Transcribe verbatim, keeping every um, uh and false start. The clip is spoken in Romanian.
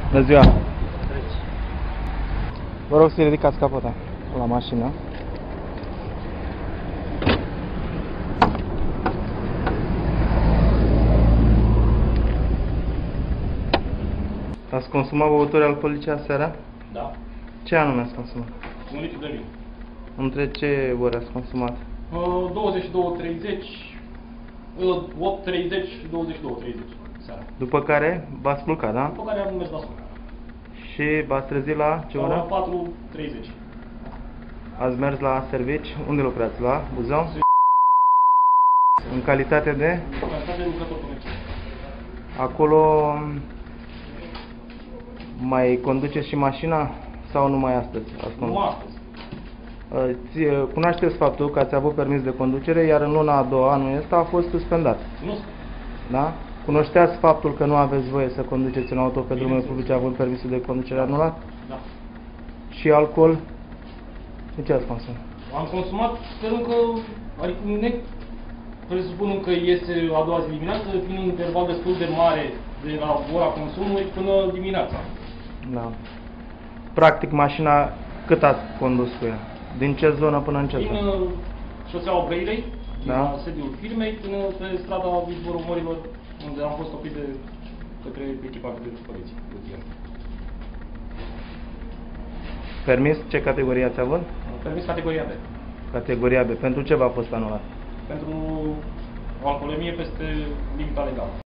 Bună ziua! Vă rog să ridicați capota la mașină. Ați consumat băuturi alcoolice aseară? Da. Ce anume ați consumat? Un litru de vin. Între ce ori ați consumat? Uh, douăzeci și două treizeci, uh, opt treizeci și douăzeci și două treizeci seara. După care v-ați culcat, da? După care am mers la somn. Și v-ați trezit la ce La oră? patru treizeci. Ați mers la servici? Unde lucrați? La Buzău? În calitate de? În calitate de lucrător comercial. Acolo mai conduceți și mașina sau numai astăzi? Ați Nu condus? astăzi. Ți- Cunoașteți faptul că ați avut permis de conducere, iar în luna a doua anul ăsta a fost suspendat. Nu. Da? Cunoșteați faptul că nu aveți voie să conduceți în auto pe drumurile publice având permisul de conducere anulat? Da. Și alcool? De ce ați consumat? Am consumat, sperăm că, adică ne presupunând că iese a doua zi dimineață, fiind un interval destul de mare de la ora consumului până dimineața. Da. Practic, mașina, cât ați condus cu ea? Din ce zonă până în ce Din zonă? uh, șoseaua Brăilei, din Da. uh, sediul firmei, până pe strada Izvorul Morilor, unde am fost oprit de către echipa de poliție. Permis? Ce categorie ați avut? Permis categoria B. Categoria B. Pentru ce v-a fost anulat? Pentru o alcoolemie peste limita legală.